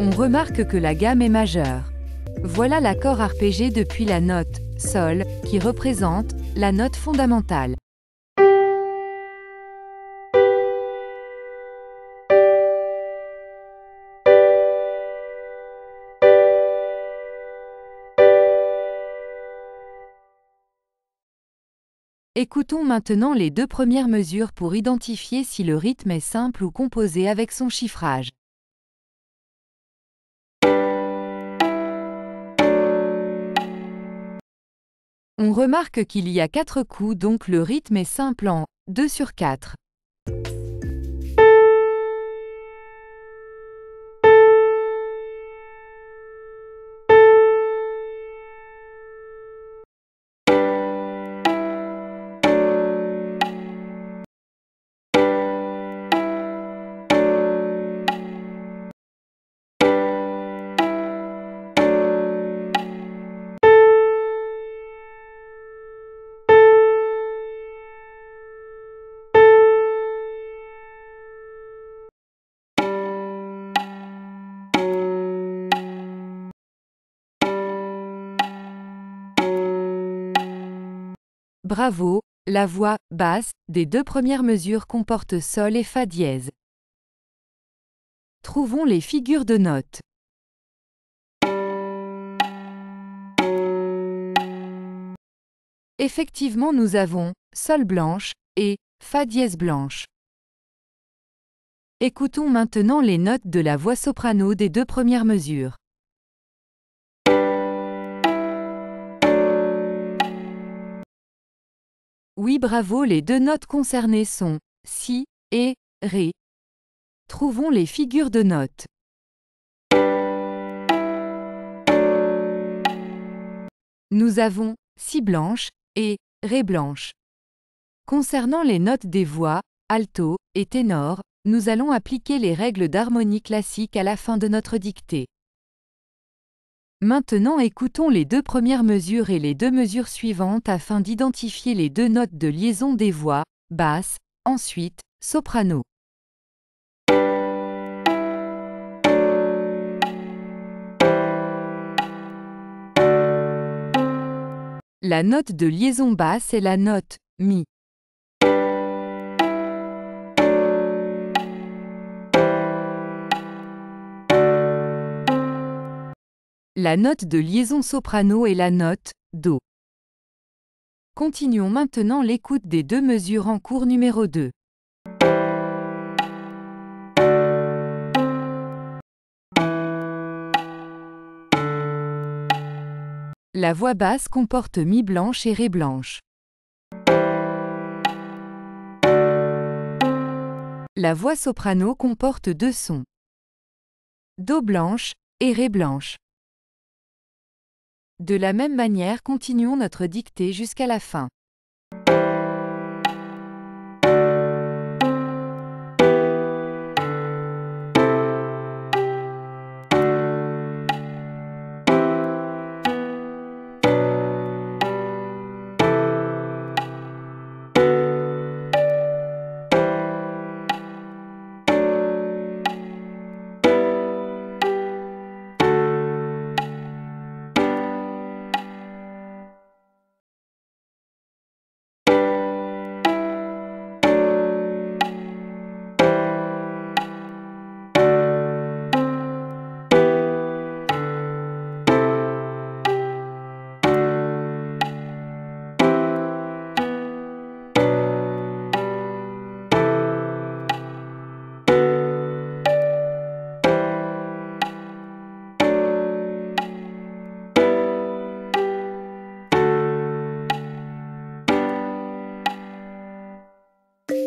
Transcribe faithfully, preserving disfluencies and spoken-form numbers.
On remarque que la gamme est majeure. Voilà l'accord arpégé depuis la note « Sol » qui représente la note fondamentale. Écoutons maintenant les deux premières mesures pour identifier si le rythme est simple ou composé avec son chiffrage. On remarque qu'il y a quatre coups, donc le rythme est simple en deux sur quatre. Bravo, la voix basse des deux premières mesures comporte Sol et Fa dièse. Trouvons les figures de notes. Effectivement, nous avons Sol blanche et Fa dièse blanche. Écoutons maintenant les notes de la voix soprano des deux premières mesures. Oui, bravo, les deux notes concernées sont Si et Ré. Trouvons les figures de notes. Nous avons Si blanche et Ré blanche. Concernant les notes des voix, alto et ténor, nous allons appliquer les règles d'harmonie classique à la fin de notre dictée. Maintenant, écoutons les deux premières mesures et les deux mesures suivantes afin d'identifier les deux notes de liaison des voix, basse, ensuite, soprano. La note de liaison basse est la note Mi. La note de liaison soprano est la note Do. Continuons maintenant l'écoute des deux mesures en cours numéro deux. La voix basse comporte Mi blanche et Ré blanche. La voix soprano comporte deux sons. Do blanche et Ré blanche. De la même manière, continuons notre dictée jusqu'à la fin.